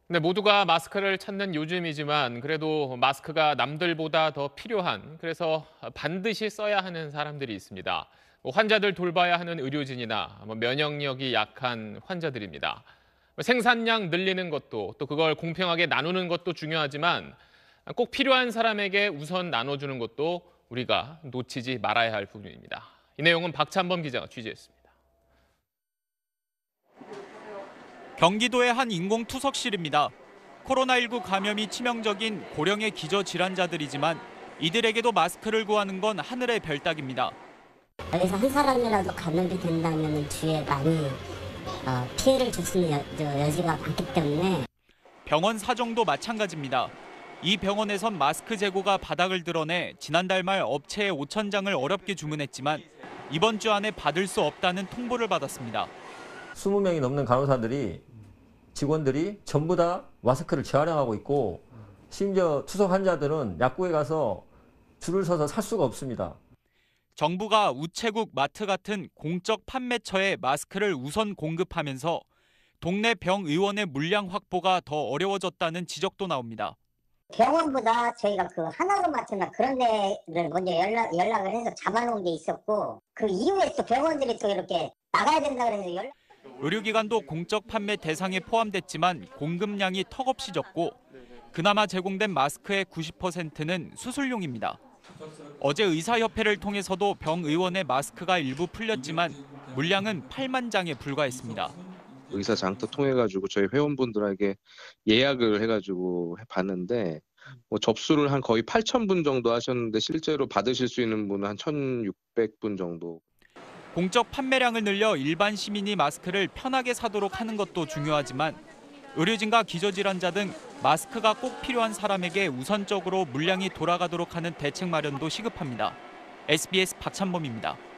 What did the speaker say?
네, 모두가 마스크를 찾는 요즘이지만 그래도 마스크가 남들보다 더 필요한, 그래서 반드시 써야 하는 사람들이 있습니다. 환자들 돌봐야 하는 의료진이나 면역력이 약한 환자들입니다. 생산량 늘리는 것도, 또 그걸 공평하게 나누는 것도 중요하지만 꼭 필요한 사람에게 우선 나눠주는 것도 우리가 놓치지 말아야 할 부분입니다. 이 내용은 박찬범 기자가 취재했습니다. 경기도의 한 인공투석실입니다. 코로나19 감염이 치명적인 고령의 기저질환자들이지만 이들에게도 마스크를 구하는 건 하늘의 별 따기입니다. 여기서 한 사람이라도 감염이 된다면 주위에 많이 피해를 줄 수 있는 여지가 많기 때문에. 병원 사정도 마찬가지입니다. 이 병원에선 마스크 재고가 바닥을 드러내 지난달 말 업체에 5천 장을 어렵게 주문했지만 이번 주 안에 받을 수 없다는 통보를 받았습니다. 20명이 넘는 간호사들이 직원들이 전부 다 마스크를 재활용하고 있고 심지어 투석 환자들은 약국에 가서 줄을 서서 살 수가 없습니다. 정부가 우체국, 마트 같은 공적 판매처에 마스크를 우선 공급하면서 동네 병의원의 물량 확보가 더 어려워졌다는 지적도 나옵니다. 병원보다 저희가 그 하나로마트나 그런 데를 먼저 연락을 해서 잡아놓은 게 있었고, 그 이후에 또 병원들이 또 이렇게 나가야 된다 그래서 의료기관도 공적 판매 대상에 포함됐지만 공급량이 턱없이 적고 그나마 제공된 마스크의 90%는 수술용입니다. 어제 의사협회를 통해서도 병의원의 마스크가 일부 풀렸지만 물량은 8만 장에 불과했습니다. 의사 장터 통해가지고 저희 회원분들에게 예약을 해가지고 봤는데 접수를 한 거의 8,000분 정도 하셨는데 실제로 받으실 수 있는 분은 한 1,600분 정도. 공적 판매량을 늘려 일반 시민이 마스크를 편하게 사도록 하는 것도 중요하지만 의료진과 기저질환자 등 마스크가 꼭 필요한 사람에게 우선적으로 물량이 돌아가도록 하는 대책 마련도 시급합니다. SBS 박찬범입니다.